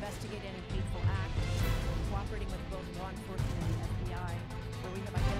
investigate any hateful act, cooperating with both law enforcement and the FBI, where we have identified